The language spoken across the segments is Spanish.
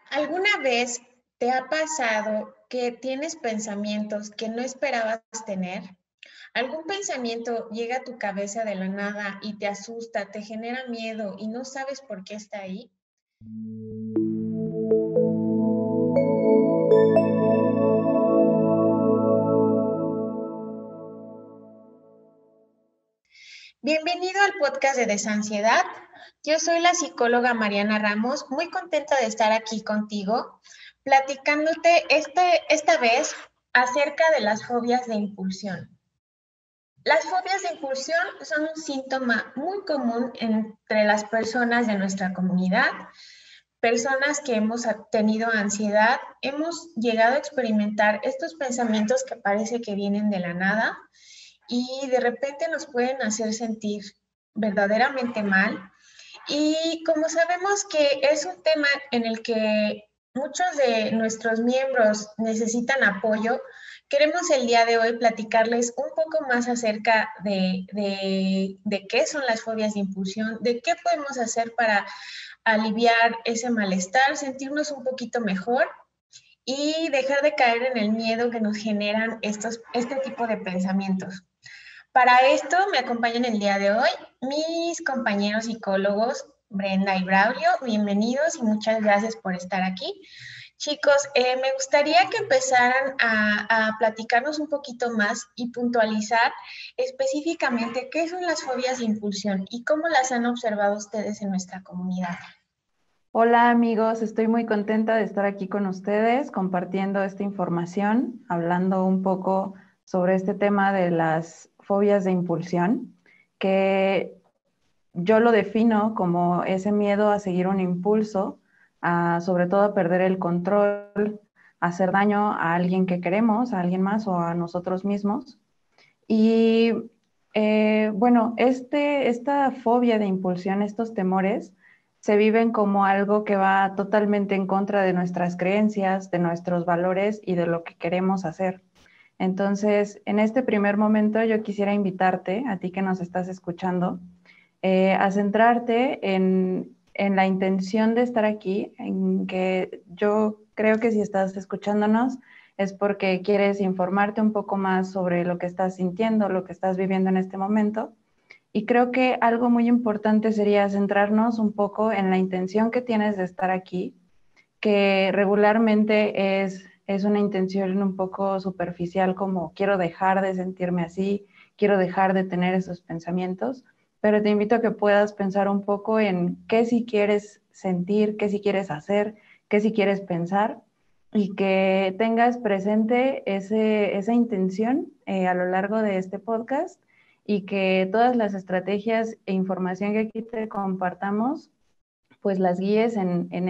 ¿Alguna vez te ha pasado que tienes pensamientos que no esperabas tener? ¿Algún pensamiento llega a tu cabeza de la nada y te asusta, te genera miedo y no sabes por qué está ahí? Bienvenido al podcast de Desansiedad. Yo soy la psicóloga Mariana Ramos, muy contenta de estar aquí contigo, platicándote esta vez acerca de las fobias de impulsión. Las fobias de impulsión son un síntoma muy común entre las personas de nuestra comunidad, personas que hemos tenido ansiedad, hemos llegado a experimentar estos pensamientos que parece que vienen de la nada y de repente nos pueden hacer sentir verdaderamente mal. Y como sabemos que es un tema en el que muchos de nuestros miembros necesitan apoyo, queremos el día de hoy platicarles un poco más acerca de qué son las fobias de impulsión, de qué podemos hacer para aliviar ese malestar, sentirnos un poquito mejor y dejar de caer en el miedo que nos generan este tipo de pensamientos. Para esto me acompañan el día de hoy mis compañeros psicólogos Brenda y Braulio. Bienvenidos y muchas gracias por estar aquí. Chicos, me gustaría que empezaran a platicarnos un poquito más y puntualizar específicamente qué son las fobias de impulsión y cómo las han observado ustedes en nuestra comunidad. Hola amigos, estoy muy contenta de estar aquí con ustedes compartiendo esta información, hablando un poco sobre este tema de las fobias de impulsión, que yo lo defino como ese miedo a seguir un impulso, sobre todo a perder el control, a hacer daño a alguien que queremos, a alguien más o a nosotros mismos. Y bueno, esta fobia de impulsión, estos temores, se viven como algo que va totalmente en contra de nuestras creencias, de nuestros valores y de lo que queremos hacer. Entonces, en este primer momento yo quisiera invitarte, a ti que nos estás escuchando, a centrarte en la intención de estar aquí, en que yo creo que si estás escuchándonos es porque quieres informarte un poco más sobre lo que estás sintiendo, lo que estás viviendo en este momento. Y creo que algo muy importante sería centrarnos un poco en la intención que tienes de estar aquí, que regularmente es una intención un poco superficial, como quiero dejar de sentirme así, quiero dejar de tener esos pensamientos, pero te invito a que puedas pensar un poco en qué si quieres sentir, qué si quieres hacer, qué si quieres pensar y que tengas presente esa intención a lo largo de este podcast y que todas las estrategias e información que aquí te compartamos, pues las guíes en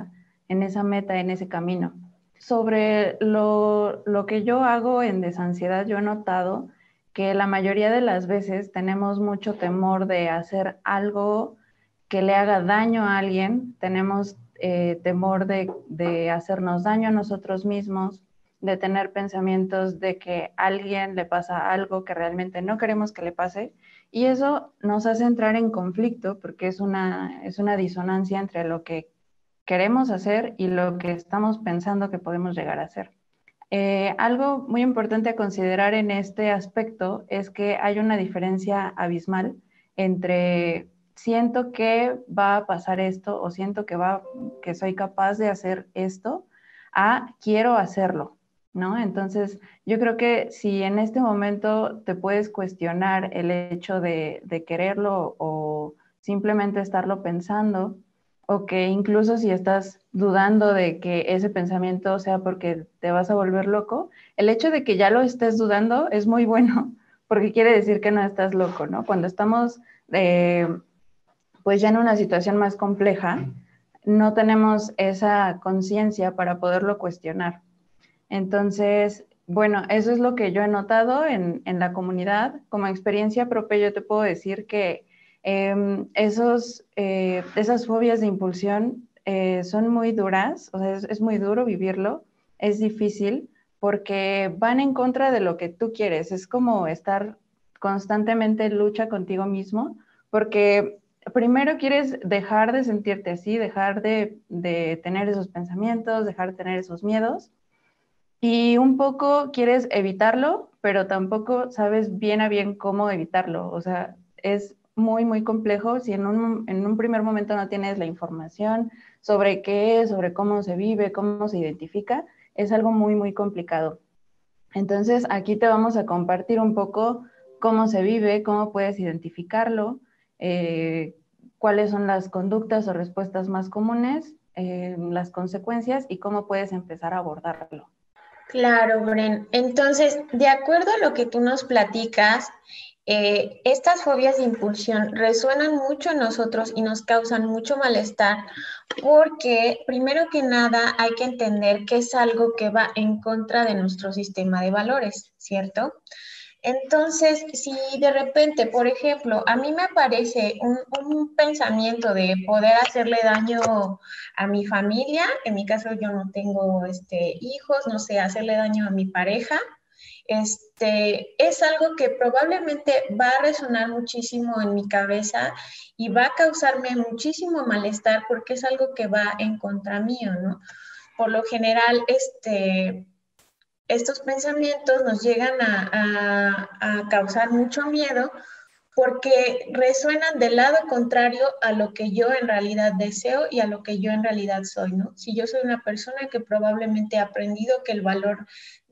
esa meta, en ese camino. Sobre lo que yo hago en Desansiedad, yo he notado que la mayoría de las veces tenemos mucho temor de hacer algo que le haga daño a alguien, tenemos temor de hacernos daño a nosotros mismos, de tener pensamientos de que a alguien le pasa algo que realmente no queremos que le pase, y eso nos hace entrar en conflicto porque es una disonancia entre lo que queremos hacer y lo que estamos pensando que podemos llegar a hacer. Algo muy importante a considerar en este aspecto es que hay una diferencia abismal entre siento que va a pasar esto o siento que soy capaz de hacer esto a quiero hacerlo, ¿no? Entonces, yo creo que si en este momento te puedes cuestionar el hecho de quererlo o simplemente estarlo pensando, o que incluso si estás dudando de que ese pensamiento sea porque te vas a volver loco, el hecho de que ya lo estés dudando es muy bueno, porque quiere decir que no estás loco, ¿no? Cuando estamos pues ya en una situación más compleja, no tenemos esa conciencia para poderlo cuestionar. Entonces, bueno, eso es lo que yo he notado en la comunidad. Como experiencia propia, yo te puedo decir que esas fobias de impulsión son muy duras, o sea, es muy duro vivirlo, es difícil porque van en contra de lo que tú quieres. Es como estar constantemente en lucha contigo mismo, porque primero quieres dejar de sentirte así, dejar de tener esos pensamientos, dejar de tener esos miedos. Y un poco quieres evitarlo, pero tampoco sabes bien a bien cómo evitarlo. O sea, es muy, muy complejo si en un primer momento no tienes la información sobre qué es, sobre cómo se vive, cómo se identifica. Es algo muy, muy complicado. Entonces, aquí te vamos a compartir un poco cómo se vive, cómo puedes identificarlo, eh, cuáles son las conductas o respuestas más comunes, las consecuencias y cómo puedes empezar a abordarlo. Claro, Bren. Entonces, de acuerdo a lo que tú nos platicas, estas fobias de impulsión resuenan mucho en nosotros y nos causan mucho malestar porque, primero que nada, hay que entender que es algo que va en contra de nuestro sistema de valores, ¿cierto? Entonces, si de repente, por ejemplo, a mí me aparece un pensamiento de poder hacerle daño a mi familia, en mi caso yo no tengo hijos, no sé, hacerle daño a mi pareja, es algo que probablemente va a resonar muchísimo en mi cabeza y va a causarme muchísimo malestar porque es algo que va en contra mío, ¿no? Por lo general, estos pensamientos nos llegan a causar mucho miedo porque resuenan del lado contrario a lo que yo en realidad deseo y a lo que yo en realidad soy, ¿no? Si yo soy una persona que probablemente ha aprendido que el valor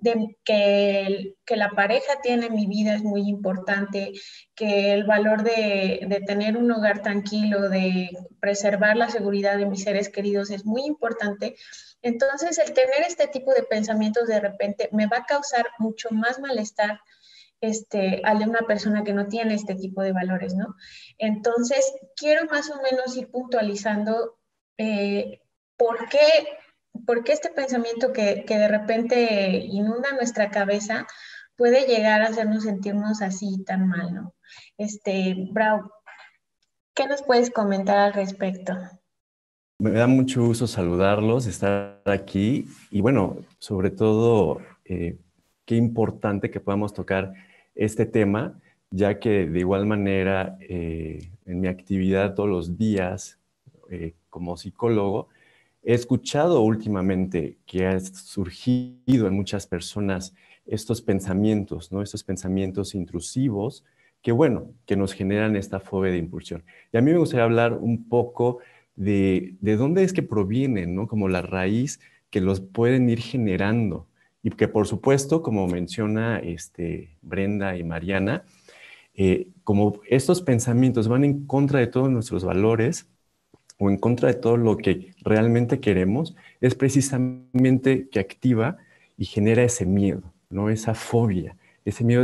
que la pareja tiene en mi vida es muy importante, que el valor de tener un hogar tranquilo, de preservar la seguridad de mis seres queridos es muy importante. Entonces, el tener este tipo de pensamientos de repente me va a causar mucho más malestar al de una persona que no tiene este tipo de valores, ¿no? Entonces, quiero más o menos ir puntualizando eh, por qué, por qué este pensamiento que de repente inunda nuestra cabeza puede llegar a hacernos sentirnos así tan mal, ¿no? Brau, ¿qué nos puedes comentar al respecto? Me da mucho gusto saludarlos, estar aquí y bueno, sobre todo, qué importante que podamos tocar este tema, ya que de igual manera en mi actividad todos los días como psicólogo, he escuchado últimamente que ha surgido en muchas personas estos pensamientos, ¿no? Estos pensamientos intrusivos que bueno, que nos generan esta fobia de impulsión. Y a mí me gustaría hablar un poco de dónde es que provienen, ¿no? Como la raíz que los pueden ir generando. Y que por supuesto, como menciona Brenda y Mariana, como estos pensamientos van en contra de todos nuestros valores o en contra de todo lo que realmente queremos, es precisamente que activa y genera ese miedo, ¿no? Esa fobia, ese miedo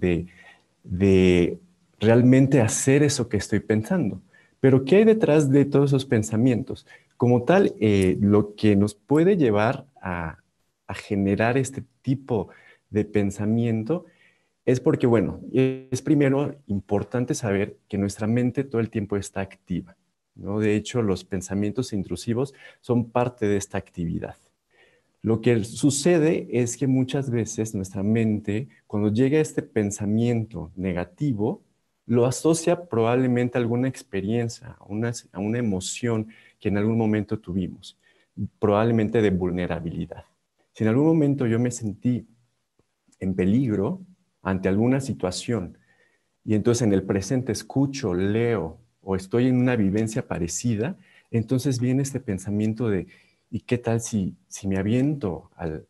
de realmente hacer eso que estoy pensando. Pero ¿qué hay detrás de todos esos pensamientos? Como tal, lo que nos puede llevar a generar este tipo de pensamiento es porque, bueno, es primero importante saber que nuestra mente todo el tiempo está activa, ¿no? De hecho, los pensamientos intrusivos son parte de esta actividad. Lo que sucede es que muchas veces nuestra mente, cuando llega este pensamiento negativo, lo asocia probablemente a alguna experiencia, a una emoción que en algún momento tuvimos, probablemente de vulnerabilidad. Si en algún momento yo me sentí en peligro ante alguna situación y entonces en el presente escucho, leo o estoy en una vivencia parecida, entonces viene este pensamiento de, ¿y qué tal si me aviento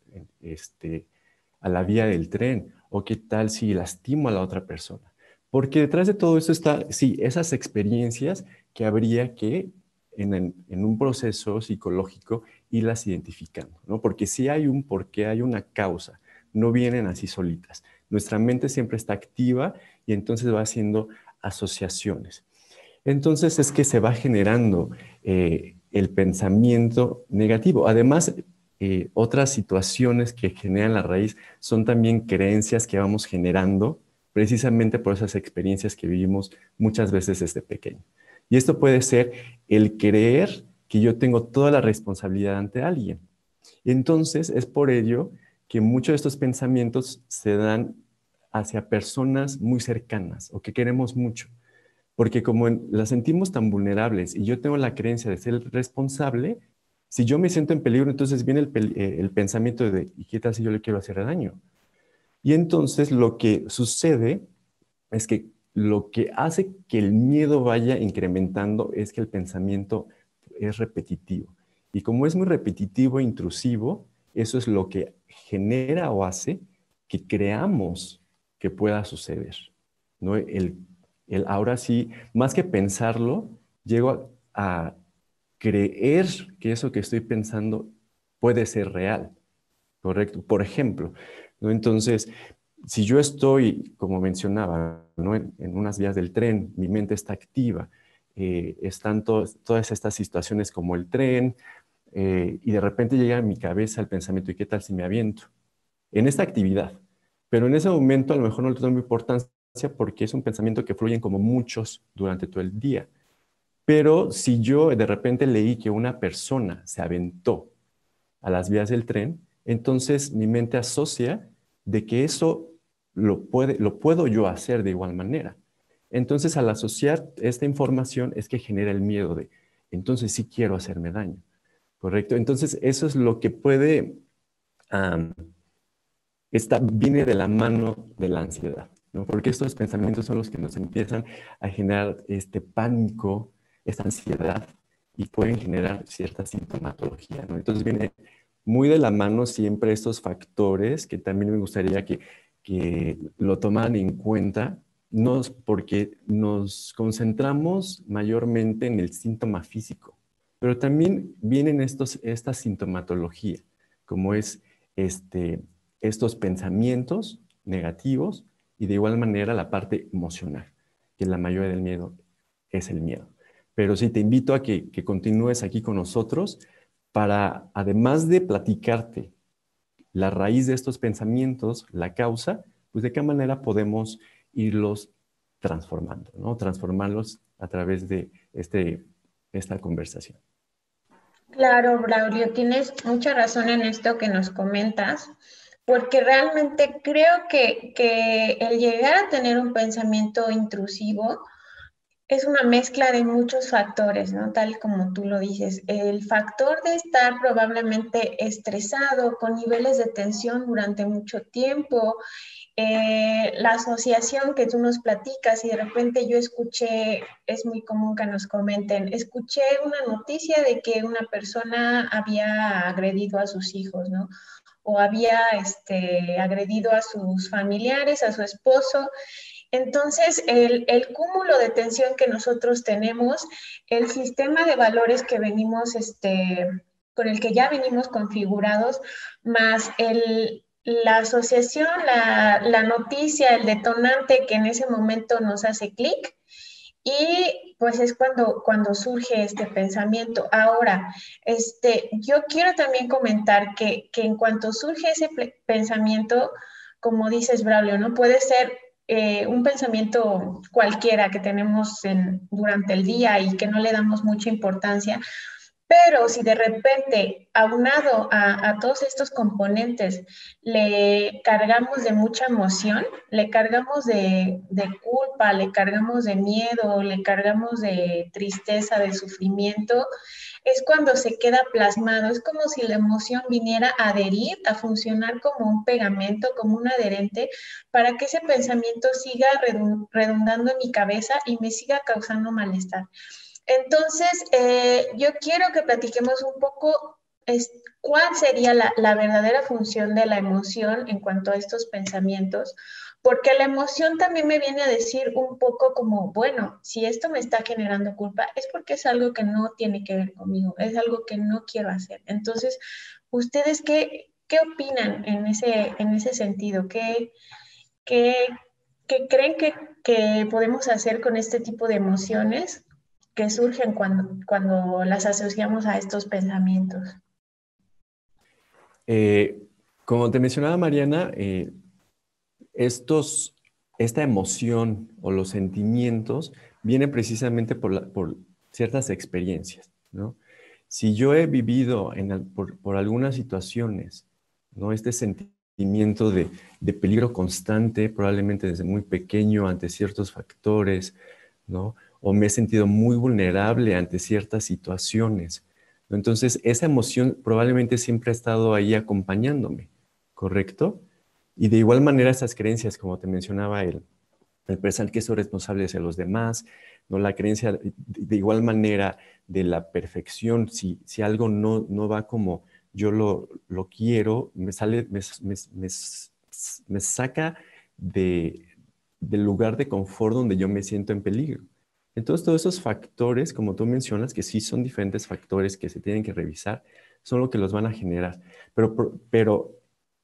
a la vía del tren? ¿O qué tal si lastimo a la otra persona? Porque detrás de todo eso está, sí, esas experiencias que habría que en un proceso psicológico irlas identificando, ¿no? Porque si hay un porqué, hay una causa, no vienen así solitas. Nuestra mente siempre está activa y entonces va haciendo asociaciones. Entonces es que se va generando el pensamiento negativo. Además, otras situaciones que generan la raíz son también creencias que vamos generando precisamente por esas experiencias que vivimos muchas veces desde pequeño. Y esto puede ser el creer que yo tengo toda la responsabilidad ante alguien. Entonces es por ello que muchos de estos pensamientos se dan hacia personas muy cercanas o que queremos mucho. Porque como las sentimos tan vulnerables y yo tengo la creencia de ser el responsable, si yo me siento en peligro, entonces viene el pensamiento de, ¿y qué tal si yo le quiero hacer daño? Y entonces lo que sucede es que lo que hace que el miedo vaya incrementando es que el pensamiento es repetitivo. Y como es muy repetitivo e intrusivo, eso es lo que genera o hace que creamos que pueda suceder, ¿no? Ahora sí, más que pensarlo, llego a creer que eso que estoy pensando puede ser real, ¿correcto? Por ejemplo, ¿no? Entonces, si yo estoy, como mencionaba, ¿no? en unas vías del tren, mi mente está activa, están todas estas situaciones como el tren, y de repente llega a mi cabeza el pensamiento, ¿y qué tal si me aviento? En esta actividad. Pero en ese momento a lo mejor no le tomo importancia porque es un pensamiento que fluyen como muchos durante todo el día. Pero si yo de repente leí que una persona se aventó a las vías del tren, entonces mi mente asocia de que eso lo puedo yo hacer de igual manera. Entonces, al asociar esta información es que genera el miedo de, entonces sí quiero hacerme daño, ¿correcto? Entonces, eso es lo que puede, um, viene de la mano de la ansiedad, ¿no? Porque estos pensamientos son los que nos empiezan a generar este pánico, esta ansiedad, y pueden generar cierta sintomatología, ¿no? Entonces viene muy de la mano siempre estos factores que también me gustaría que lo tomaran en cuenta, porque nos concentramos mayormente en el síntoma físico, pero también vienen esta sintomatología, como es este, estos pensamientos negativos y de igual manera la parte emocional, que la mayoría del miedo es el miedo. Pero sí te invito a que continúes aquí con nosotros para, además de platicarte la raíz de estos pensamientos, la causa, pues de qué manera podemos irlos transformando, ¿no? Transformarlos a través de esta conversación. Claro, Braulio, tienes mucha razón en esto que nos comentas, porque realmente creo que el llegar a tener un pensamiento intrusivo es una mezcla de muchos factores, ¿no? Tal como tú lo dices, el factor de estar probablemente estresado, con niveles de tensión durante mucho tiempo, la asociación que tú nos platicas y de repente yo escuché, es muy común que nos comenten, escuché una noticia de que una persona había agredido a sus hijos, ¿no? O había agredido a sus familiares, a su esposo. Entonces, el cúmulo de tensión que nosotros tenemos, el sistema de valores que venimos, con el que ya venimos configurados, más la asociación, la noticia, el detonante que en ese momento nos hace clic, y pues es cuando surge este pensamiento. Ahora, yo quiero también comentar que en cuanto surge ese pensamiento, como dices, Braulio, ¿no? Puede ser un pensamiento cualquiera que tenemos durante el día y que no le damos mucha importancia, pero si de repente, aunado a todos estos componentes, le cargamos de mucha emoción, le cargamos de culpa, le cargamos de miedo, le cargamos de tristeza, de sufrimiento, es cuando se queda plasmado. Es como si la emoción viniera a adherir, a funcionar como un pegamento, como un adherente, para que ese pensamiento siga redundando en mi cabeza y me siga causando malestar. Entonces, yo quiero que platiquemos un poco cuál sería la verdadera función de la emoción en cuanto a estos pensamientos, porque la emoción también me viene a decir un poco como, bueno, si esto me está generando culpa, es porque es algo que no tiene que ver conmigo, es algo que no quiero hacer. Entonces, ¿ustedes qué opinan en ese sentido? ¿Qué, qué creen que podemos hacer con este tipo de emociones que surgen cuando las asociamos a estos pensamientos? Eh, Como te mencionaba Mariana, estos, esta emoción o los sentimientos vienen precisamente por ciertas experiencias, ¿no? Si yo he vivido por algunas situaciones, ¿no? Este sentimiento de peligro constante, probablemente desde muy pequeño ante ciertos factores, ¿no? O me he sentido muy vulnerable ante ciertas situaciones, ¿no? Entonces, esa emoción probablemente siempre ha estado ahí acompañándome, ¿correcto? Y de igual manera esas creencias, como te mencionaba, el pensar que soy responsable hacia los demás, ¿no? La creencia de igual manera de la perfección, si algo no va como yo lo quiero, me saca de, del lugar de confort donde yo me siento en peligro. Entonces, todos esos factores, como tú mencionas, que sí son diferentes factores que se tienen que revisar, son lo que los van a generar. Pero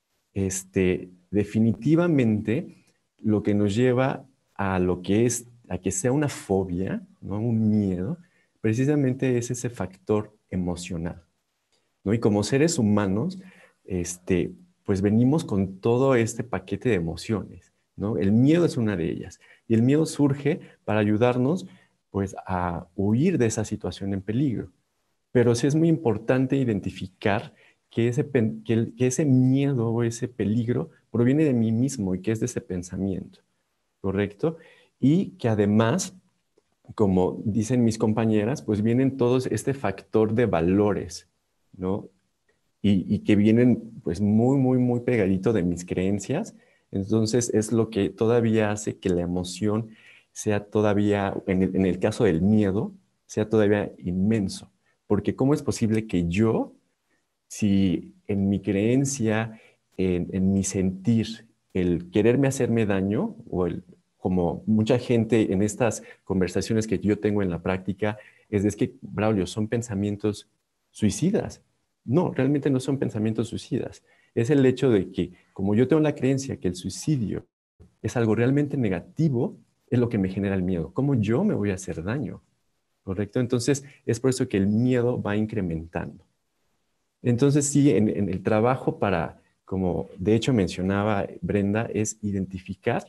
definitivamente lo que nos lleva a lo que es, a que sea una fobia, ¿no? Un miedo, precisamente es ese factor emocional, ¿no? Y como seres humanos, pues venimos con todo este paquete de emociones, ¿no? El miedo es una de ellas. Y el miedo surge para ayudarnos, pues, a huir de esa situación en peligro. Pero sí es muy importante identificar que ese miedo o ese peligro proviene de mí mismo y que es de ese pensamiento, ¿correcto? Y que además, como dicen mis compañeras, pues vienen todos este factor de valores, ¿no? Y que vienen pues muy pegadito de mis creencias. Entonces es lo que todavía hace que la emoción sea todavía, en el caso del miedo, sea todavía inmenso. Porque ¿cómo es posible que yo, si en mi creencia, en mi sentir, el quererme hacerme daño, como mucha gente en estas conversaciones que yo tengo en la práctica, es que, Braulio, son pensamientos suicidas. No, realmente no son pensamientos suicidas. Es el hecho de que, como yo tengo la creencia que el suicidio es algo realmente negativo, es lo que me genera el miedo. ¿Cómo yo me voy a hacer daño? ¿Correcto? Entonces, es por eso que el miedo va incrementando. Entonces, sí, en el trabajo para, como de hecho mencionaba Brenda, es identificar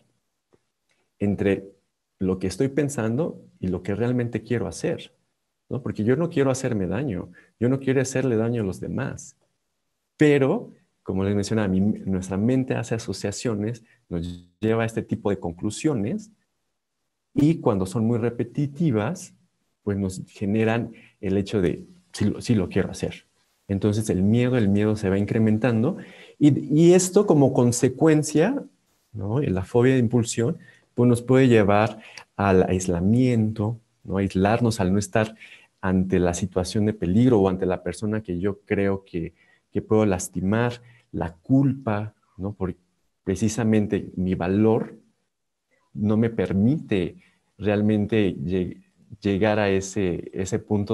entre lo que estoy pensando y lo que realmente quiero hacer, ¿no? Porque yo no quiero hacerme daño, yo no quiero hacerle daño a los demás, pero, como les mencionaba, nuestra mente hace asociaciones, nos lleva a este tipo de conclusiones y cuando son muy repetitivas, pues nos generan el hecho de, sí lo quiero hacer. Entonces el miedo se va incrementando y esto como consecuencia, ¿no? La fobia de impulsión, pues nos puede llevar al aislamiento, ¿no? Aislarnos al no estar ante la situación de peligro o ante la persona que yo creo que puedo lastimar, la culpa, ¿no? Por precisamente mi valor no me permite realmente llegar a ese punto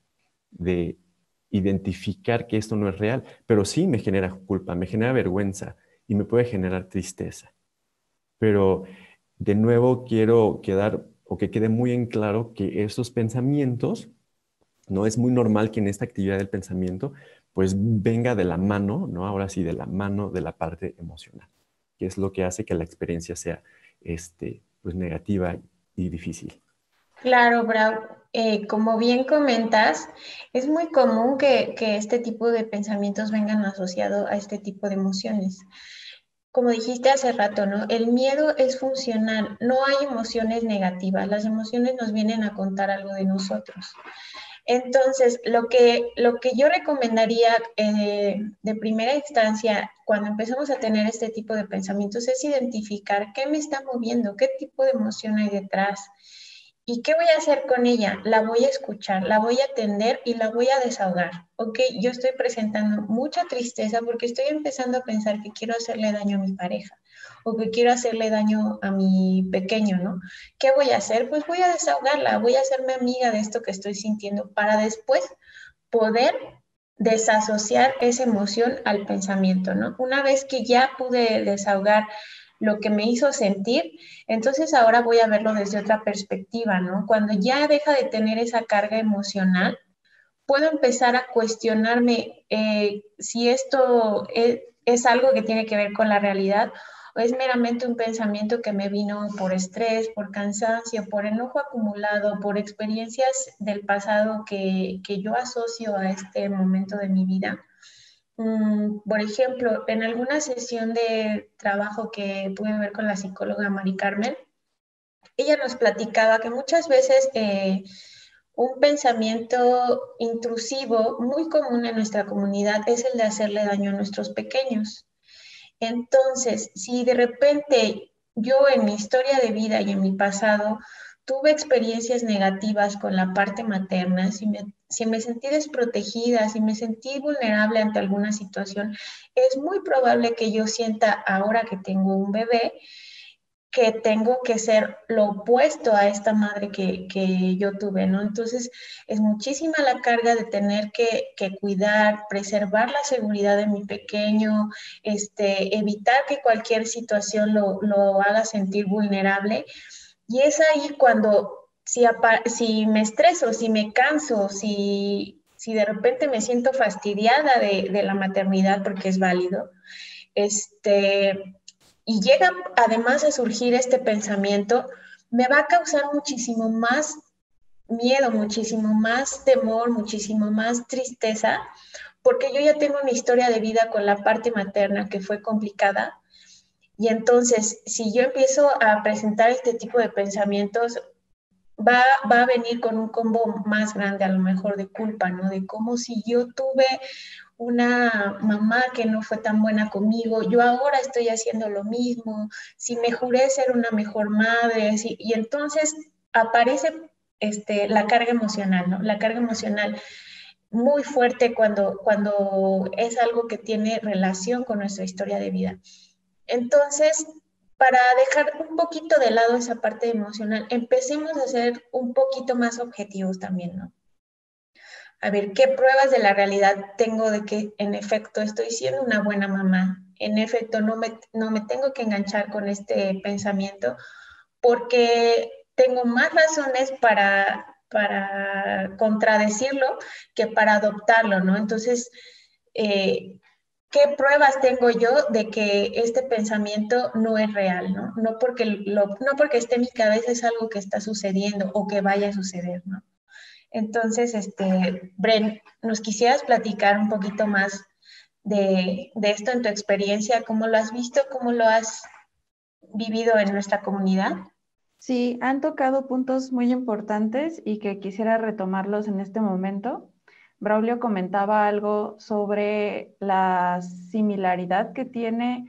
de identificar que esto no es real, pero sí me genera culpa, me genera vergüenza y me puede generar tristeza. Pero de nuevo quiero quedar o que quede muy en claro que estos pensamientos, no es muy normal que en esta actividad del pensamiento pues venga de la mano, ¿no? Ahora sí, de la mano de la parte emocional, que es lo que hace que la experiencia sea pues negativa y difícil. Claro, Brau. Como bien comentas, es muy común que este tipo de pensamientos vengan asociados a este tipo de emociones. Como dijiste hace rato, ¿no? El miedo es funcional, no hay emociones negativas, las emociones nos vienen a contar algo de nosotros. Entonces, lo que yo recomendaría de primera instancia cuando empezamos a tener este tipo de pensamientos es identificar qué me está moviendo, qué tipo de emoción hay detrás y qué voy a hacer con ella. La voy a escuchar, la voy a atender y la voy a desahogar. Ok, yo estoy presentando mucha tristeza porque estoy empezando a pensar que quiero hacerle daño a mi pareja o que quiero hacerle daño a mi pequeño, ¿no? ¿Qué voy a hacer? Pues voy a desahogarla, voy a hacerme amiga de esto que estoy sintiendo para después poder desasociar esa emoción al pensamiento, ¿no? Una vez que ya pude desahogar lo que me hizo sentir, entonces ahora voy a verlo desde otra perspectiva, ¿no? Cuando ya deja de tener esa carga emocional, puedo empezar a cuestionarme si esto es algo que tiene que ver con la realidad o es meramente un pensamiento que me vino por estrés, por cansancio, por enojo acumulado, por experiencias del pasado que yo asocio a este momento de mi vida. Por ejemplo, en alguna sesión de trabajo que pude ver con la psicóloga Mari Carmen, ella nos platicaba que muchas veces un pensamiento intrusivo muy común en nuestra comunidad es el de hacerle daño a nuestros pequeños. Entonces, si de repente yo en mi historia de vida y en mi pasado tuve experiencias negativas con la parte materna, si me sentí desprotegida, si me sentí vulnerable ante alguna situación, es muy probable que yo sienta ahora que tengo un bebé que tengo que ser lo opuesto a esta madre que yo tuve, ¿no? Entonces, es muchísima la carga de tener que cuidar, preservar la seguridad de mi pequeño, evitar que cualquier situación lo haga sentir vulnerable. Y es ahí cuando, si me estreso, si me canso, si de repente me siento fastidiada de la maternidad, porque es válido, y llega además a surgir este pensamiento, me va a causar muchísimo más miedo, muchísimo más temor, muchísimo más tristeza, porque yo ya tengo una historia de vida con la parte materna que fue complicada. Y entonces, si yo empiezo a presentar este tipo de pensamientos, va a venir con un combo más grande a lo mejor de culpa, ¿no? De cómo si yo tuve una mamá que no fue tan buena conmigo, yo ahora estoy haciendo lo mismo, si me juré ser una mejor madre, y entonces aparece la carga emocional, ¿no? La carga emocional muy fuerte cuando es algo que tiene relación con nuestra historia de vida. Entonces, para dejar un poquito de lado esa parte emocional, empecemos a ser un poquito más objetivos también, ¿no? A ver, ¿qué pruebas de la realidad tengo de que en efecto estoy siendo una buena mamá? En efecto, no me tengo que enganchar con este pensamiento porque tengo más razones para contradecirlo que para adoptarlo, ¿no? Entonces, ¿qué pruebas tengo yo de que este pensamiento no es real, ¿no? No porque esté en mi cabeza es algo que está sucediendo o que vaya a suceder, ¿no? Entonces, Bren, ¿nos quisieras platicar un poquito más de esto en tu experiencia? ¿Cómo lo has visto? ¿Cómo lo has vivido en nuestra comunidad? Sí, han tocado puntos muy importantes y que quisiera retomarlos en este momento. Braulio comentaba algo sobre la similaridad que tiene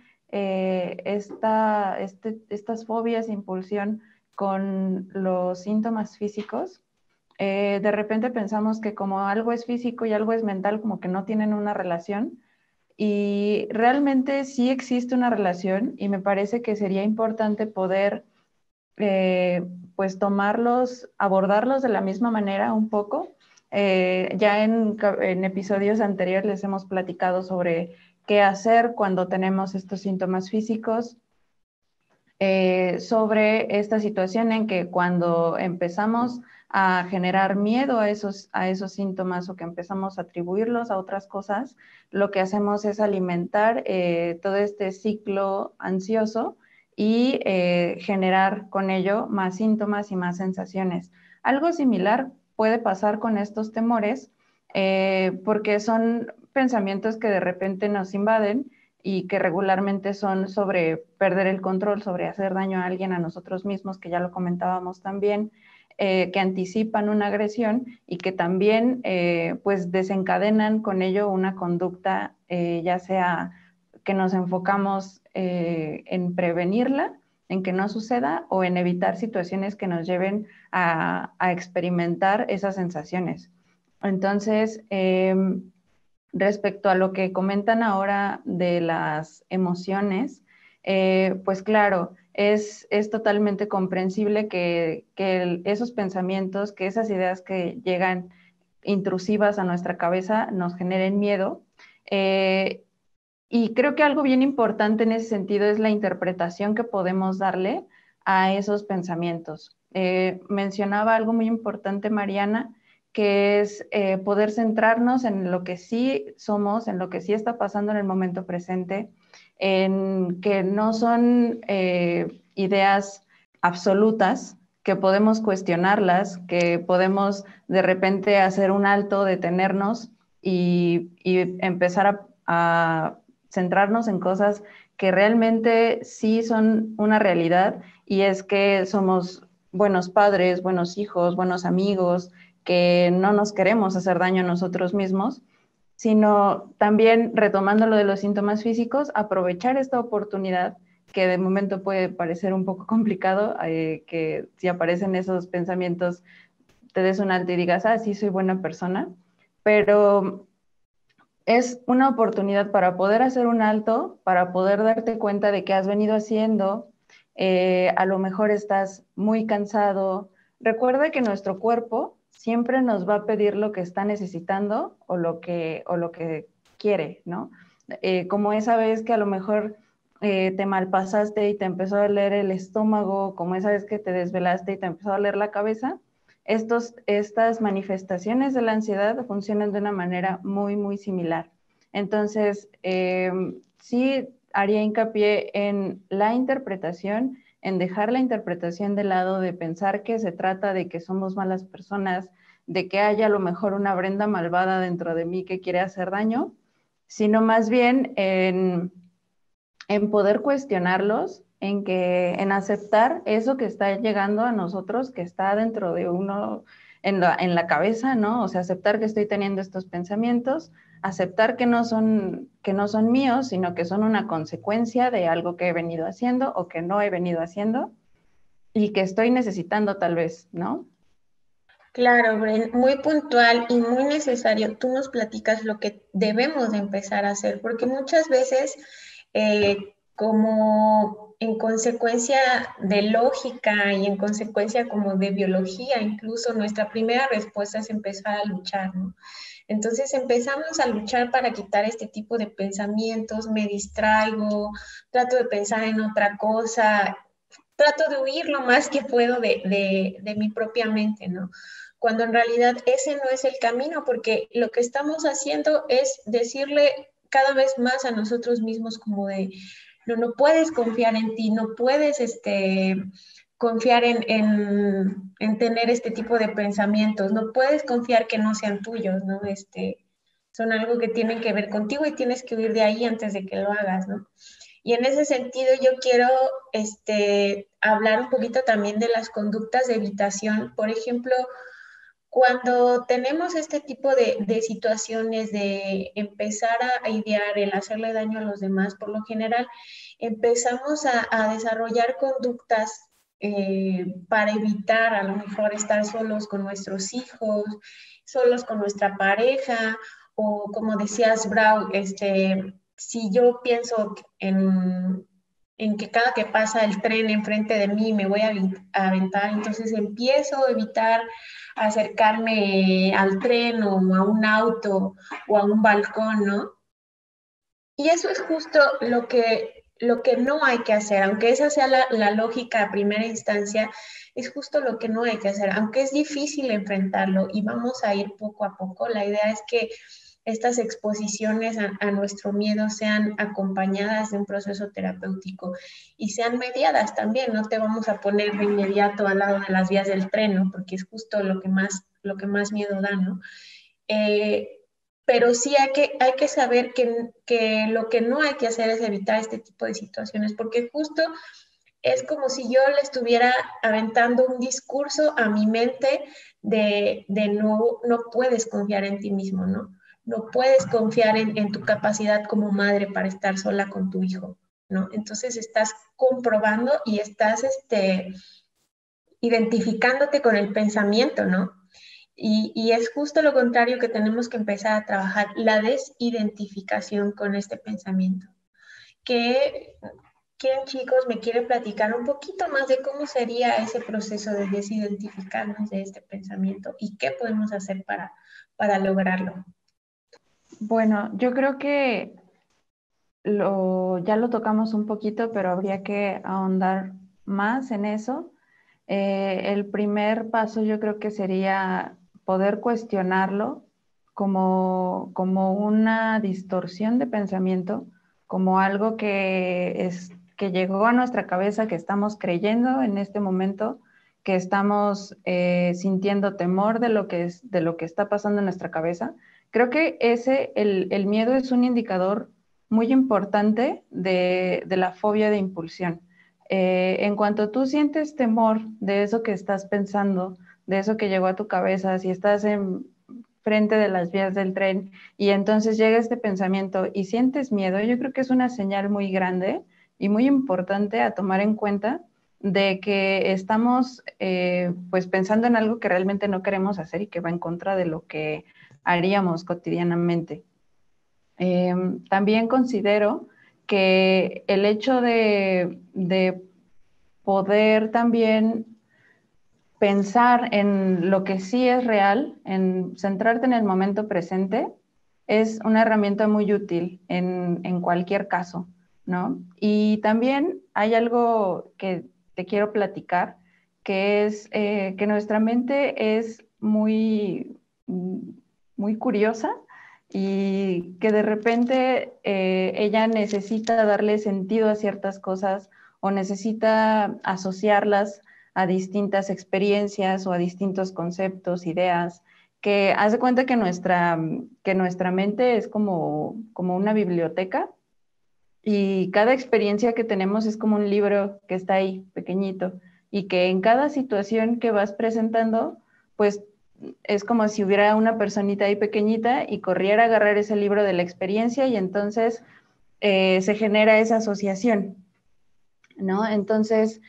estas fobias e impulsión con los síntomas físicos. De repente pensamos que como algo es físico y algo es mental, como que no tienen una relación. Y realmente sí existe una relación y me parece que sería importante poder eh, pues tomarlos, abordarlos de la misma manera un poco. Ya en episodios anteriores les hemos platicado sobre qué hacer cuando tenemos estos síntomas físicos, sobre esta situación en que cuando empezamos a generar miedo a esos síntomas o que empezamos a atribuirlos a otras cosas, lo que hacemos es alimentar todo este ciclo ansioso y generar con ello más síntomas y más sensaciones. Algo similar puede pasar con estos temores porque son pensamientos que de repente nos invaden y que regularmente son sobre perder el control, sobre hacer daño a alguien, a nosotros mismos, que ya lo comentábamos también, que anticipan una agresión y que también pues desencadenan con ello una conducta, ya sea que nos enfocamos en prevenirla, en que no suceda, o en evitar situaciones que nos lleven a experimentar esas sensaciones. Entonces, respecto a lo que comentan ahora de las emociones, pues claro, es totalmente comprensible que esos pensamientos, que esas ideas que llegan intrusivas a nuestra cabeza nos generen miedo. Y creo que algo bien importante en ese sentido es la interpretación que podemos darle a esos pensamientos. Mencionaba algo muy importante, Mariana, que es poder centrarnos en lo que sí somos, en lo que sí está pasando en el momento presente, en que no son ideas absolutas, que podemos cuestionarlas, que podemos de repente hacer un alto, detenernos y empezar a centrarnos en cosas que realmente sí son una realidad, y es que somos buenos padres, buenos hijos, buenos amigos, que no nos queremos hacer daño a nosotros mismos, sino también retomando lo de los síntomas físicos, aprovechar esta oportunidad que de momento puede parecer un poco complicado, que si aparecen esos pensamientos te des un alto y digas, ah, sí, soy buena persona, pero es una oportunidad para poder hacer un alto, para poder darte cuenta de qué has venido haciendo, a lo mejor estás muy cansado. Recuerda que nuestro cuerpo siempre nos va a pedir lo que está necesitando o lo que quiere, ¿no? Como esa vez que a lo mejor te malpasaste y te empezó a doler el estómago, como esa vez que te desvelaste y te empezó a doler la cabeza, estas manifestaciones de la ansiedad funcionan de una manera muy, muy similar. Entonces, sí haría hincapié en la interpretación, en dejar la interpretación de lado, de pensar que se trata de que somos malas personas, de que haya a lo mejor una Brenda malvada dentro de mí que quiere hacer daño, sino más bien en poder cuestionarlos, en aceptar eso que está llegando a nosotros, que está dentro de uno, en la cabeza, ¿no? O sea, aceptar que estoy teniendo estos pensamientos, aceptar que no son míos, sino que son una consecuencia de algo que he venido haciendo o que no he venido haciendo y que estoy necesitando tal vez, ¿no? Claro, Bren, muy puntual y muy necesario. Tú nos platicas lo que debemos de empezar a hacer, porque muchas veces, como en consecuencia de lógica y en consecuencia como de biología, incluso nuestra primera respuesta es empezar a luchar, ¿no? Entonces empezamos a luchar para quitar este tipo de pensamientos, me distraigo, trato de pensar en otra cosa, trato de huir lo más que puedo de mi propia mente, ¿no? Cuando en realidad ese no es el camino, porque lo que estamos haciendo es decirle cada vez más a nosotros mismos como de, no, no puedes confiar en ti, no puedes confiar en tener este tipo de pensamientos, no puedes confiar que no sean tuyos, ¿no? Son algo que tienen que ver contigo y tienes que huir de ahí antes de que lo hagas, ¿no? Y en ese sentido yo quiero hablar un poquito también de las conductas de evitación. Por ejemplo, cuando tenemos este tipo de situaciones de empezar a idear el hacerle daño a los demás, por lo general empezamos a desarrollar conductas para evitar a lo mejor estar solos con nuestros hijos, solos con nuestra pareja, o como decías, Brau, si yo pienso en que cada que pasa el tren enfrente de mí me voy a aventar, entonces empiezo a evitar acercarme al tren o a un auto o a un balcón, ¿no? Y eso es justo lo que no hay que hacer, aunque esa sea la lógica a primera instancia, es justo lo que no hay que hacer, aunque es difícil enfrentarlo y vamos a ir poco a poco. La idea es que estas exposiciones a nuestro miedo sean acompañadas de un proceso terapéutico y sean mediadas también. No te vamos a poner de inmediato al lado de las vías del tren, ¿no? Porque es justo lo que más miedo da, ¿no? Eh, pero sí hay que saber que lo que no hay que hacer es evitar este tipo de situaciones, porque justo es como si yo le estuviera aventando un discurso a mi mente de no, no puedes confiar en ti mismo, ¿no? No puedes confiar en tu capacidad como madre para estar sola con tu hijo, ¿no? Entonces estás comprobando y estás identificándote con el pensamiento, ¿no? Y es justo lo contrario que tenemos que empezar a trabajar, la desidentificación con este pensamiento. Que, ¿Quién, chicos, me quiere platicar un poquito más de cómo sería ese proceso de desidentificarnos de este pensamiento y qué podemos hacer para lograrlo? Bueno, yo creo que ya lo tocamos un poquito, pero habría que ahondar más en eso. El primer paso yo creo que sería poder cuestionarlo como una distorsión de pensamiento, como algo que llegó a nuestra cabeza, que estamos creyendo en este momento, que estamos sintiendo temor de lo que está pasando en nuestra cabeza. Creo que el miedo es un indicador muy importante de la fobia de impulsión. En cuanto tú sientes temor de eso que estás pensando, de eso que llegó a tu cabeza, si estás en frente de las vías del tren y entonces llega este pensamiento y sientes miedo, yo creo que es una señal muy grande y muy importante a tomar en cuenta de que estamos pues pensando en algo que realmente no queremos hacer y que va en contra de lo que haríamos cotidianamente. También considero que el hecho de poder también pensar en lo que sí es real, en centrarte en el momento presente, es una herramienta muy útil en cualquier caso, ¿no? Y también hay algo que te quiero platicar, que es que nuestra mente es muy curiosa y que de repente ella necesita darle sentido a ciertas cosas o necesita asociarlas a distintas experiencias o a distintos conceptos, ideas, que haz de cuenta que nuestra mente es como una biblioteca y cada experiencia que tenemos es como un libro que está ahí, pequeñito, y que en cada situación que vas presentando, pues es como si hubiera una personita ahí pequeñita y corriera a agarrar ese libro de la experiencia y entonces se genera esa asociación, ¿no? Entonces,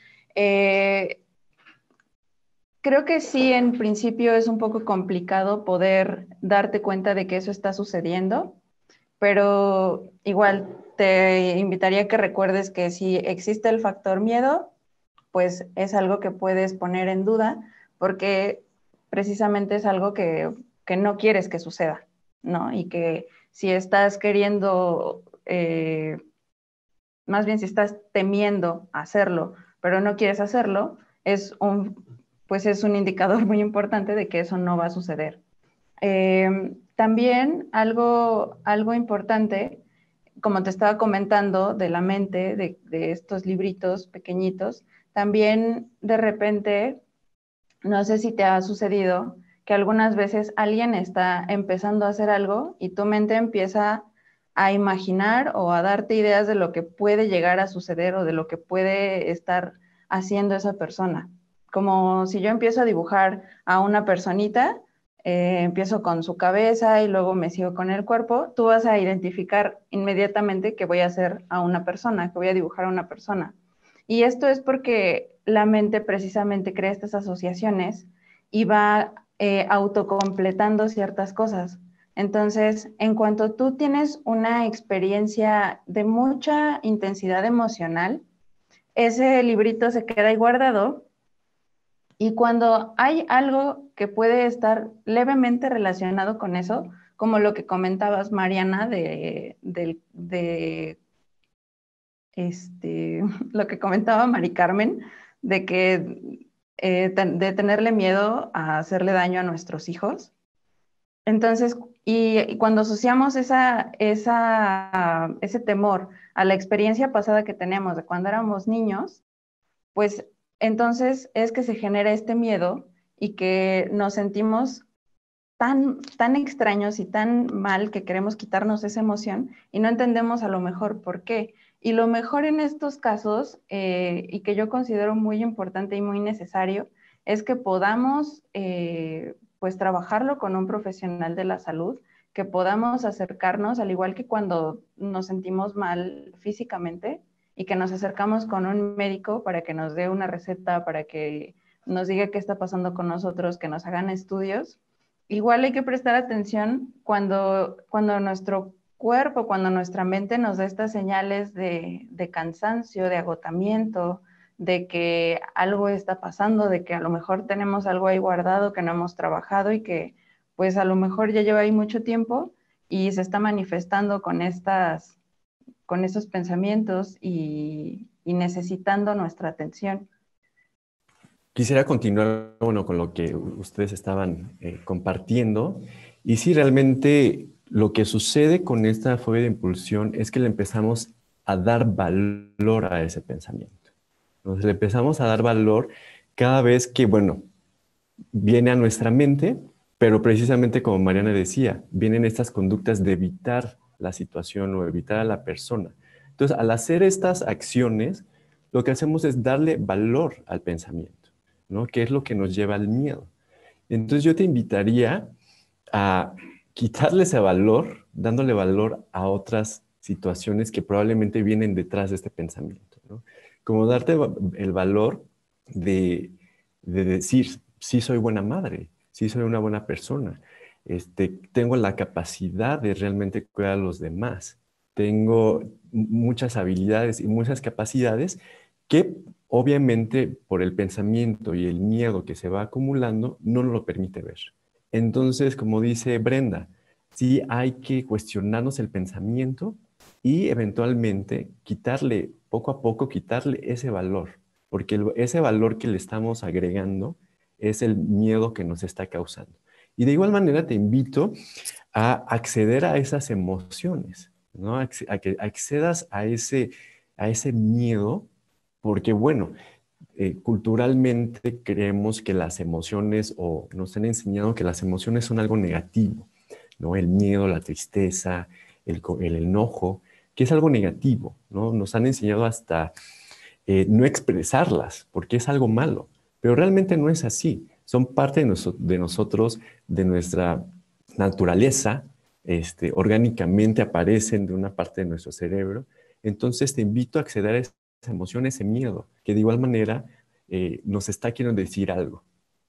creo que sí, en principio es un poco complicado poder darte cuenta de que eso está sucediendo, pero igual te invitaría a que recuerdes que si existe el factor miedo, pues es algo que puedes poner en duda porque precisamente es algo que no quieres que suceda, ¿no? Y que si estás queriendo, más bien si estás temiendo hacerlo, pero no quieres hacerlo, pues es un indicador muy importante de que eso no va a suceder. También algo importante, como te estaba comentando, de la mente, de estos libritos pequeñitos, también de repente, no sé si te ha sucedido, que algunas veces alguien está empezando a hacer algo y tu mente empieza a imaginar o a darte ideas de lo que puede llegar a suceder o de lo que puede estar haciendo esa persona. Como si yo empiezo a dibujar a una personita, empiezo con su cabeza y luego me sigo con el cuerpo, tú vas a identificar inmediatamente que voy a hacer a una persona, que voy a dibujar a una persona. Y esto es porque la mente precisamente crea estas asociaciones y va autocompletando ciertas cosas. Entonces, en cuanto tú tienes una experiencia de mucha intensidad emocional, ese librito se queda ahí guardado y cuando hay algo que puede estar levemente relacionado con eso, como lo que comentabas, Mariana, lo que comentaba Mari Carmen, de que de tenerle miedo a hacerle daño a nuestros hijos. Entonces, y cuando asociamos ese temor a la experiencia pasada que tenemos de cuando éramos niños, pues entonces es que se genera este miedo y que nos sentimos tan extraños y tan mal que queremos quitarnos esa emoción y no entendemos a lo mejor por qué. Y lo mejor en estos casos, y que yo considero muy importante y muy necesario, es que podamos pues trabajarlo con un profesional de la salud, que podamos acercarnos, al igual que cuando nos sentimos mal físicamente, y que nos acercamos con un médico para que nos dé una receta, para que nos diga qué está pasando con nosotros, que nos hagan estudios. Igual hay que prestar atención cuando nuestro cuerpo, cuando nuestra mente nos da estas señales de cansancio, de agotamiento, de que algo está pasando, de que a lo mejor tenemos algo ahí guardado que no hemos trabajado y que pues a lo mejor ya lleva ahí mucho tiempo y se está manifestando con esos pensamientos y necesitando nuestra atención. Quisiera continuar, bueno, con lo que ustedes estaban compartiendo. Y sí, realmente lo que sucede con esta fobia de impulsión es que le empezamos a dar valor a ese pensamiento. Entonces le empezamos a dar valor cada vez que, bueno, viene a nuestra mente, pero precisamente como Mariana decía, vienen estas conductas de evitar la situación o evitar a la persona. Entonces, al hacer estas acciones, lo que hacemos es darle valor al pensamiento, ¿no? Que es lo que nos lleva al miedo. Entonces yo te invitaría a quitarle ese valor, dándole valor a otras situaciones que probablemente vienen detrás de este pensamiento, ¿no? Como darte el valor de, de decir, sí soy buena madre, sí soy una buena persona, tengo la capacidad de realmente cuidar a los demás, tengo muchas habilidades y muchas capacidades que obviamente por el pensamiento y el miedo que se va acumulando no nos lo permite ver. Entonces, como dice Brenda, sí hay que cuestionarnos el pensamiento y eventualmente quitarle, poco a poco, quitarle ese valor, porque ese valor que le estamos agregando es el miedo que nos está causando. Y de igual manera te invito a acceder a esas emociones, ¿no? A que accedas a ese miedo, porque bueno, culturalmente creemos que las emociones, o nos han enseñado que las emociones son algo negativo, ¿no? El miedo, la tristeza, el enojo, que es algo negativo, ¿no? Nos han enseñado hasta no expresarlas, porque es algo malo, pero realmente no es así. Son parte de nosotros, de nuestra naturaleza, orgánicamente aparecen de una parte de nuestro cerebro. Entonces te invito a acceder a esa emoción, ese miedo, que de igual manera nos está queriendo decir algo,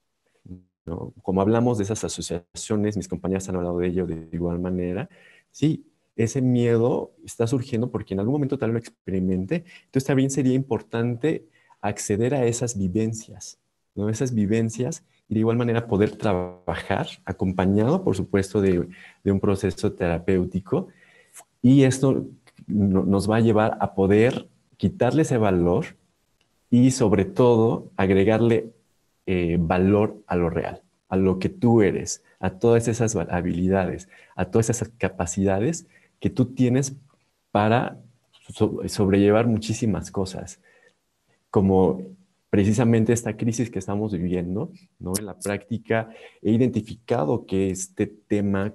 ¿no? Como hablamos de esas asociaciones, mis compañeras han hablado de ello de igual manera, sí, ese miedo está surgiendo porque en algún momento tal vez lo experimente, entonces también sería importante acceder a esas vivencias, ¿no? Esas vivencias y de igual manera poder trabajar acompañado, por supuesto, de un proceso terapéutico y esto nos va a llevar a poder quitarle ese valor y sobre todo agregarle valor a lo real, a lo que tú eres, a todas esas habilidades, a todas esas capacidades que tú tienes para sobrellevar muchísimas cosas, como precisamente esta crisis que estamos viviendo, ¿no? En la práctica he identificado que este tema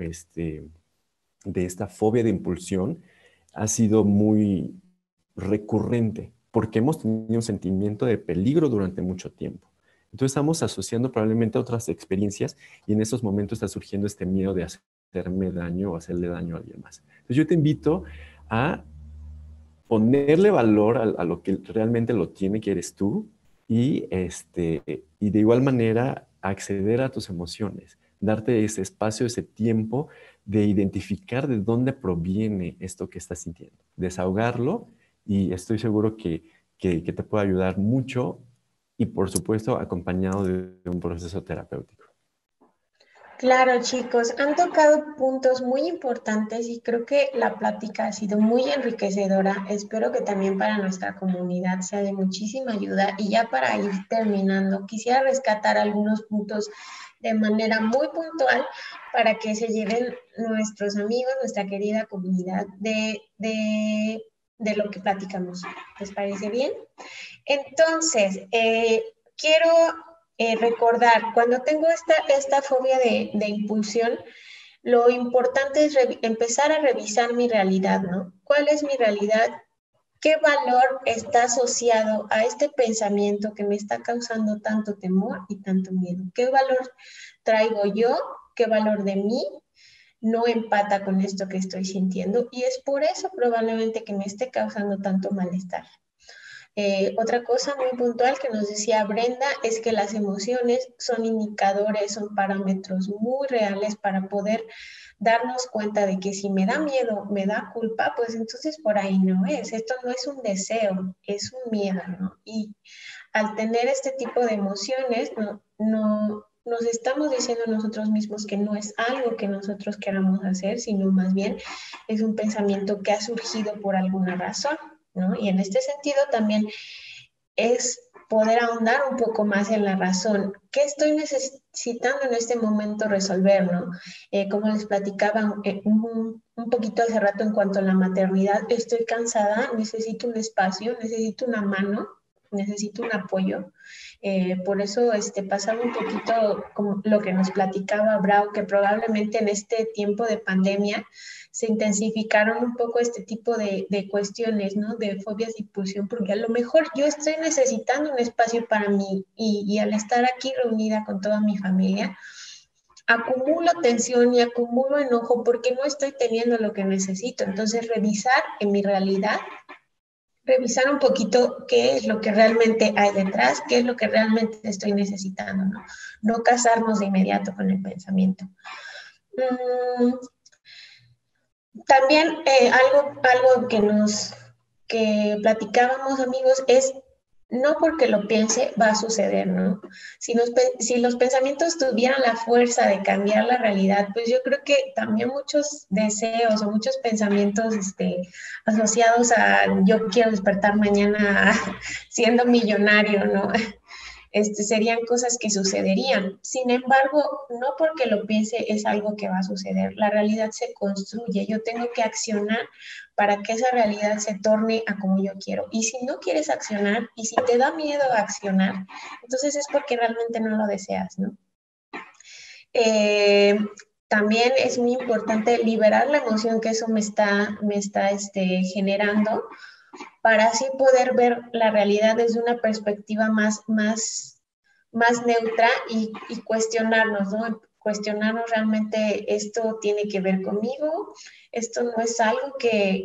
de esta fobia de impulsión ha sido muy recurrente porque hemos tenido un sentimiento de peligro durante mucho tiempo. Entonces estamos asociando probablemente a otras experiencias y en esos momentos está surgiendo este miedo de hacerme daño o hacerle daño a alguien más. Entonces yo te invito a ponerle valor a lo que realmente lo tiene, que eres tú, y de igual manera acceder a tus emociones, darte ese espacio, ese tiempo de identificar de dónde proviene esto que estás sintiendo, desahogarlo y estoy seguro que te puede ayudar mucho y por supuesto acompañado de un proceso terapéutico. Claro, chicos, han tocado puntos muy importantes y creo que la plática ha sido muy enriquecedora. Espero que también para nuestra comunidad sea de muchísima ayuda. Y ya para ir terminando, quisiera rescatar algunos puntos de manera muy puntual para que se lleven nuestros amigos, nuestra querida comunidad de lo que platicamos. ¿Les parece bien? Entonces, quiero recordar, cuando tengo esta fobia de impulsión, lo importante es empezar a revisar mi realidad, ¿no? ¿Cuál es mi realidad? ¿Qué valor está asociado a este pensamiento que me está causando tanto temor y tanto miedo? ¿Qué valor traigo yo? ¿Qué valor de mí no empata con esto que estoy sintiendo? Y es por eso probablemente que me esté causando tanto malestar. Otra cosa muy puntual que nos decía Brenda es que las emociones son indicadores, son parámetros muy reales para poder darnos cuenta de que si me da miedo, me da culpa, pues entonces por ahí no es. Esto no es un deseo, es un miedo, ¿no? Y al tener este tipo de emociones, no nos estamos diciendo nosotros mismos que no es algo que nosotros queramos hacer, sino más bien es un pensamiento que ha surgido por alguna razón, ¿no? Y en este sentido también es poder ahondar un poco más en la razón. ¿Qué estoy necesitando en este momento resolver, no? Como les platicaba un poquito hace rato en cuanto a la maternidad, estoy cansada, necesito un espacio, necesito una mano, necesito un apoyo. Por eso pasaba un poquito como lo que nos platicaba Brau, que probablemente en este tiempo de pandemia se intensificaron un poco este tipo de cuestiones, ¿no? De fobias de impulsión, porque a lo mejor yo estoy necesitando un espacio para mí y al estar aquí reunida con toda mi familia, acumulo tensión y acumulo enojo porque no estoy teniendo lo que necesito. Entonces, revisar en mi realidad, revisar un poquito qué es lo que realmente hay detrás, qué es lo que realmente estoy necesitando, ¿no? No casarnos de inmediato con el pensamiento. También algo que platicábamos, amigos, es no porque lo piense va a suceder, ¿no? Si los pensamientos tuvieran la fuerza de cambiar la realidad, pues yo creo que también muchos deseos o muchos pensamientos asociados a yo quiero despertar mañana siendo millonario, ¿no? Serían cosas que sucederían. Sin embargo, no porque lo piense es algo que va a suceder. La realidad se construye. Yo tengo que accionar para que esa realidad se torne a como yo quiero. Y si no quieres accionar y si te da miedo accionar, entonces es porque realmente no lo deseas, ¿no? También es muy importante liberar la emoción que eso me está generando para así poder ver la realidad desde una perspectiva más neutra y cuestionarnos, ¿no? Cuestionarnos realmente esto tiene que ver conmigo, esto no es algo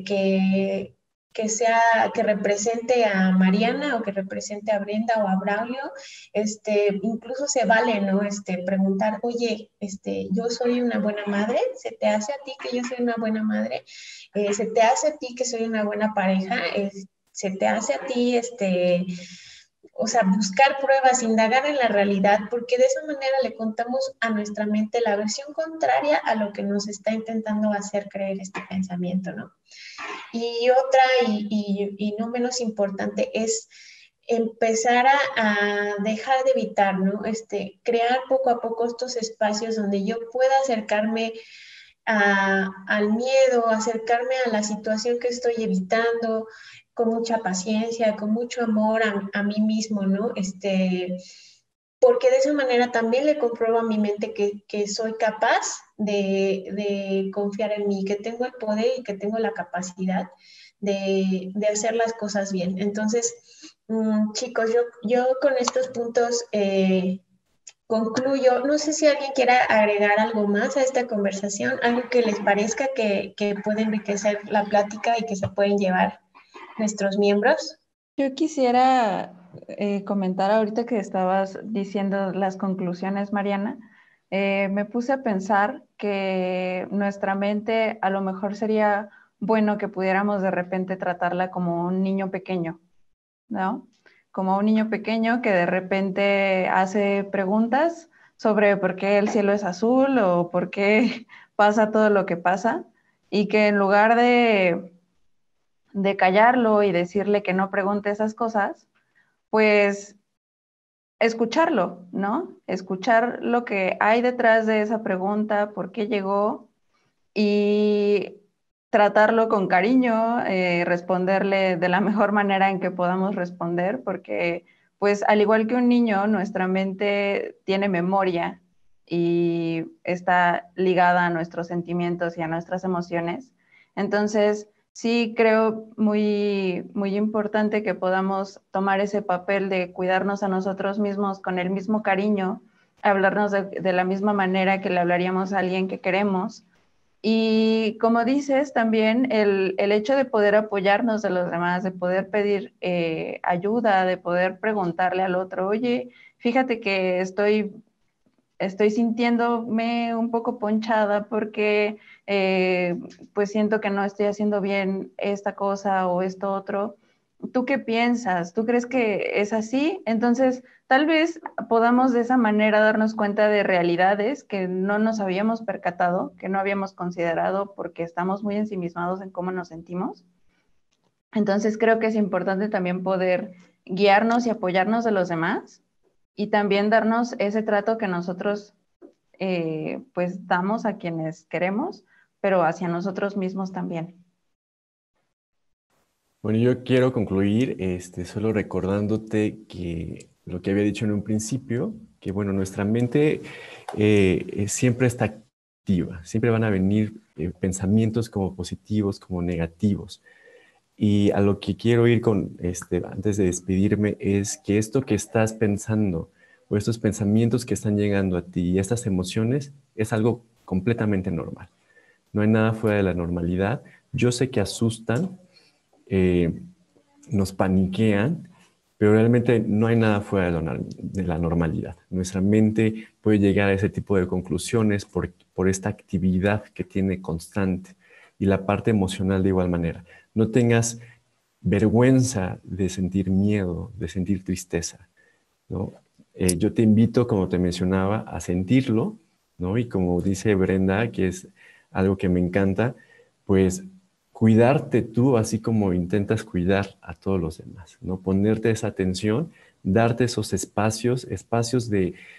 que represente a Mariana o que represente a Brenda o a Braulio. Incluso se vale, ¿no? Preguntar, oye, yo soy una buena madre, ¿se te hace a ti que yo soy una buena madre? ¿Se te hace a ti que soy una buena pareja? ¿Se te hace a ti, o sea, buscar pruebas, indagar en la realidad, porque de esa manera le contamos a nuestra mente la versión contraria a lo que nos está intentando hacer creer este pensamiento, ¿no? Y otra, y no menos importante, es empezar a dejar de evitar, ¿no? Crear poco a poco estos espacios donde yo pueda acercarme al miedo, acercarme a la situación que estoy evitando con mucha paciencia, con mucho amor a mí mismo, ¿no? Porque de esa manera también le compruebo a mi mente que soy capaz de confiar en mí, que tengo el poder y que tengo la capacidad de hacer las cosas bien. Entonces, chicos, yo con estos puntos concluyo. No sé si alguien quiera agregar algo más a esta conversación, algo que les parezca que puede enriquecer la plática y que se pueden llevar nuestros miembros. Yo quisiera comentar ahorita que estabas diciendo las conclusiones, Mariana. Me puse a pensar que nuestra mente a lo mejor sería bueno que pudiéramos de repente tratarla como un niño pequeño, ¿no? Como un niño pequeño que de repente hace preguntas sobre por qué el cielo es azul o por qué pasa todo lo que pasa, y que en lugar de callarlo y decirle que no pregunte esas cosas, pues escucharlo, ¿no? Escuchar lo que hay detrás de esa pregunta, por qué llegó, y tratarlo con cariño, responderle de la mejor manera en que podamos responder, porque pues al igual que un niño, nuestra mente tiene memoria y está ligada a nuestros sentimientos y a nuestras emociones. Entonces, sí creo muy importante que podamos tomar ese papel de cuidarnos a nosotros mismos con el mismo cariño, hablarnos de la misma manera que le hablaríamos a alguien que queremos. Y como dices, también el hecho de poder apoyarnos de los demás, de poder pedir ayuda, de poder preguntarle al otro, oye, fíjate que estoy sintiéndome un poco ponchada porque pues siento que no estoy haciendo bien esta cosa o esto otro. ¿Tú qué piensas? ¿Tú crees que es así? Entonces, tal vez podamos de esa manera darnos cuenta de realidades que no nos habíamos percatado, que no habíamos considerado porque estamos muy ensimismados en cómo nos sentimos. Entonces, creo que es importante también poder guiarnos y apoyarnos de los demás y también darnos ese trato que nosotros pues damos a quienes queremos, pero hacia nosotros mismos también. Bueno, yo quiero concluir solo recordándote que lo que había dicho en un principio, que bueno, nuestra mente siempre está activa, siempre van a venir pensamientos como positivos, como negativos. Y a lo que quiero ir con, antes de despedirme, es que esto que estás pensando o estos pensamientos que están llegando a ti y estas emociones es algo completamente normal. No hay nada fuera de la normalidad. Yo sé que asustan, eh, nos paniquean, pero realmente no hay nada fuera de la normalidad. Nuestra mente puede llegar a ese tipo de conclusiones por esta actividad que tiene constante y la parte emocional de igual manera. No tengas vergüenza de sentir miedo, de sentir tristeza, ¿no? Yo te invito, como te mencionaba, a sentirlo, ¿no? Y como dice Brenda, que es algo que me encanta, pues cuidarte tú así como intentas cuidar a todos los demás, ¿no? Ponerte esa atención, darte esos espacios, espacios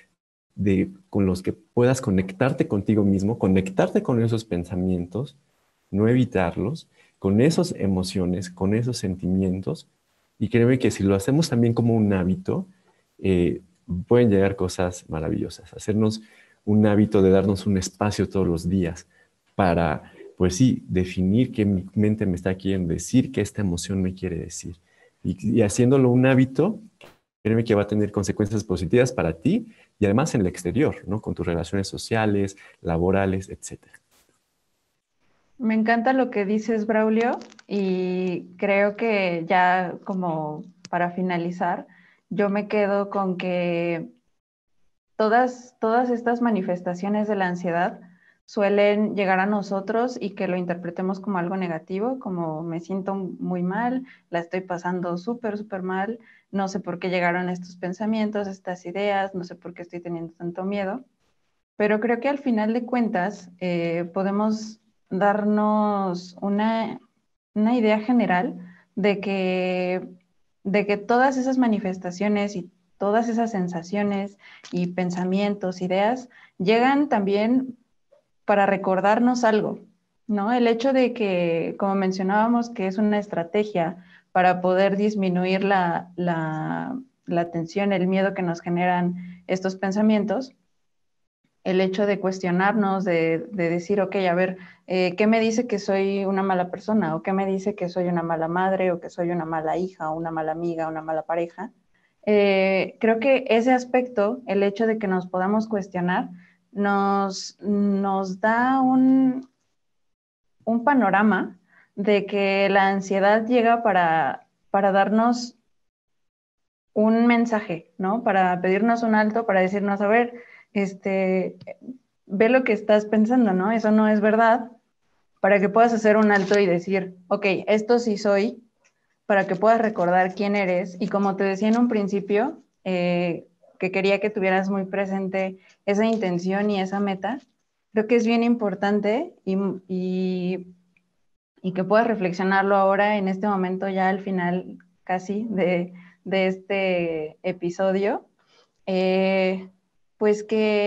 con los que puedas conectarte contigo mismo, conectarte con esos pensamientos, no evitarlos, con esas emociones, con esos sentimientos. Y créeme que si lo hacemos también como un hábito, pueden llegar cosas maravillosas. Hacernos un hábito de darnos un espacio todos los días para, pues sí, definir qué mi mente me está queriendo decir, qué esta emoción me quiere decir. Y haciéndolo un hábito, créeme que va a tener consecuencias positivas para ti y además en el exterior, ¿no? Con tus relaciones sociales, laborales, etcétera. Me encanta lo que dices, Braulio, y creo que ya como para finalizar, yo me quedo con que todas estas manifestaciones de la ansiedad suelen llegar a nosotros y que lo interpretemos como algo negativo, como me siento muy mal, la estoy pasando súper, súper mal, no sé por qué llegaron estos pensamientos, estas ideas, no sé por qué estoy teniendo tanto miedo, pero creo que al final de cuentas podemos darnos una idea general de que todas esas manifestaciones y todas esas sensaciones y pensamientos, ideas, llegan también para recordarnos algo, ¿no? El hecho de que, como mencionábamos, que es una estrategia para poder disminuir la tensión, el miedo que nos generan estos pensamientos, el hecho de cuestionarnos, de decir, ok, a ver, ¿qué me dice que soy una mala persona? ¿O qué me dice que soy una mala madre? ¿O que soy una mala hija? ¿O una mala amiga? ¿Una mala pareja? Creo que ese aspecto, el hecho de que nos podamos cuestionar, nos da un panorama de que la ansiedad llega para darnos un mensaje, ¿no? Para pedirnos un alto, para decirnos, a ver, este, ve lo que estás pensando, ¿no? Eso no es verdad, para que puedas hacer un alto y decir, ok, esto sí soy, para que puedas recordar quién eres. Y como te decía en un principio, que quería que tuvieras muy presente esa intención y esa meta, creo que es bien importante y que puedas reflexionarlo ahora en este momento, ya al final casi de este episodio, eh, pues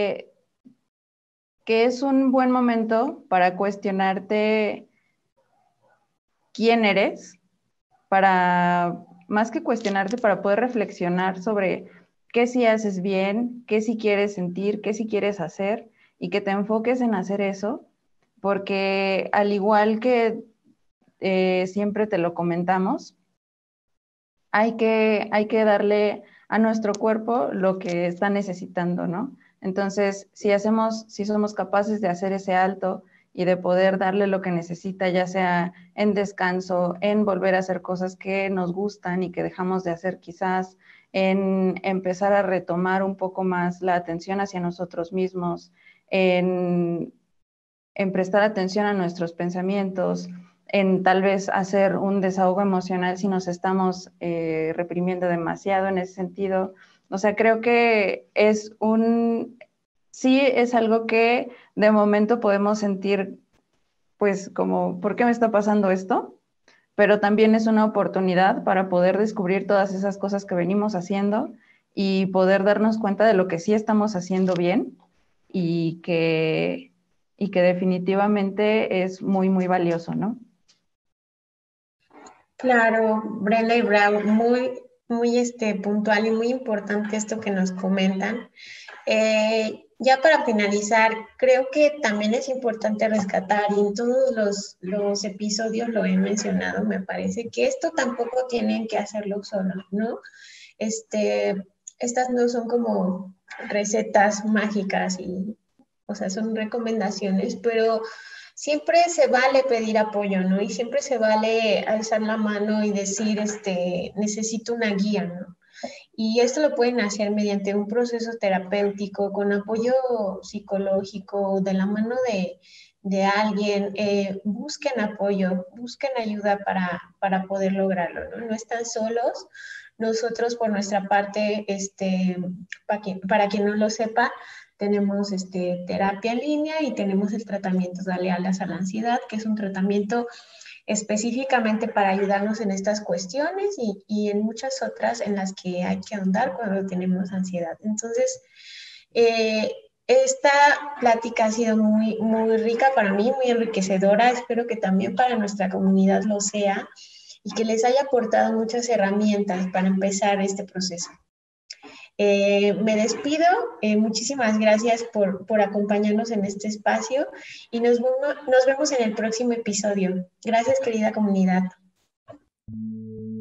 que es un buen momento para cuestionarte quién eres, para más que cuestionarte, para poder reflexionar sobre qué sí haces bien, qué sí quieres sentir, qué sí quieres hacer y que te enfoques en hacer eso, porque al igual que siempre te lo comentamos, hay que darle a nuestro cuerpo lo que está necesitando, ¿no? Entonces, si somos capaces de hacer ese alto y de poder darle lo que necesita, ya sea en descanso, en volver a hacer cosas que nos gustan y que dejamos de hacer quizás, en empezar a retomar un poco más la atención hacia nosotros mismos, en en prestar atención a nuestros pensamientos, en tal vez hacer un desahogo emocional si nos estamos reprimiendo demasiado en ese sentido. O sea, creo que sí es algo que de momento podemos sentir, pues como, ¿por qué me está pasando esto? Pero también es una oportunidad para poder descubrir todas esas cosas que venimos haciendo y poder darnos cuenta de lo que sí estamos haciendo bien y que definitivamente es muy, muy valioso, ¿no? Claro, Brenda y Bravo, muy puntual y muy importante esto que nos comentan. Ya para finalizar, creo que también es importante rescatar, y en todos los episodios lo he mencionado, me parece, que esto tampoco tienen que hacerlo solos, ¿no? Estas no son como recetas mágicas o sea, son recomendaciones, pero siempre se vale pedir apoyo, ¿no? Y siempre se vale alzar la mano y decir, necesito una guía, ¿no? Y esto lo pueden hacer mediante un proceso terapéutico, con apoyo psicológico, de la mano de alguien. Busquen apoyo, busquen ayuda para poder lograrlo, ¿no? No están solos. Nosotros, por nuestra parte, para quien no lo sepa, tenemos terapia en línea y tenemos el tratamiento Dale Alas a la Ansiedad, que es un tratamiento específicamente para ayudarnos en estas cuestiones y en muchas otras en las que hay que ahondar cuando tenemos ansiedad. Entonces, eh, esta plática ha sido muy rica para mí, muy enriquecedora. Espero que también para nuestra comunidad lo sea y que les haya aportado muchas herramientas para empezar este proceso. Me despido, muchísimas gracias por acompañarnos en este espacio y nos vemos en el próximo episodio. Gracias, querida comunidad.